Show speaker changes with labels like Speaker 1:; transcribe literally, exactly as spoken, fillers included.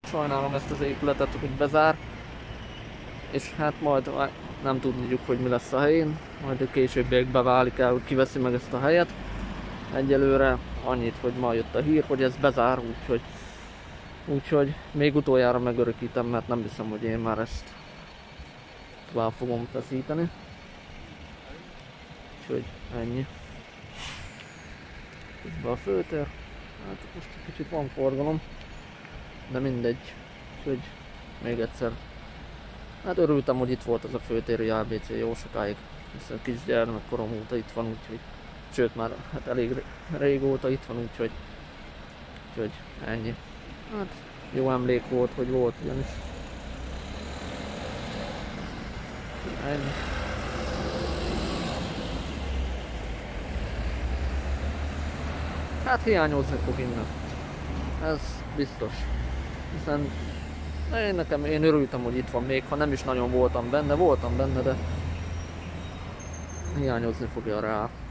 Speaker 1: Sajnálom ezt az épületet, hogy bezár, és hát majd nem tudjuk, hogy mi lesz a helyén, majd a későbbiekben válik el, hogy kiveszi meg ezt a helyet. Egyelőre annyit, hogy ma jött a hír, hogy ez bezár, úgyhogy, úgyhogy még utoljára megörökítem, mert nem hiszem, hogy én már ezt tovább fogom feszíteni. Úgyhogy ennyi. Közben a főtér, hát most egy kicsit van forgalom, de mindegy. Úgyhogy még egyszer, hát örültem, hogy itt volt ez a főtéri á bé cé jó sokáig, hiszen kisgyermekkorom óta itt van, úgyhogy, sőt már hát elég régóta itt van, úgyhogy, úgyhogy ennyi. Hát jó emlék volt, hogy volt ugyanis. Ennyi. Hát hiányozni fog innen. Ez biztos. Hiszen én nekem, én örültem, hogy itt van, még ha nem is nagyon voltam benne, voltam benne, de hiányozni fogja rá.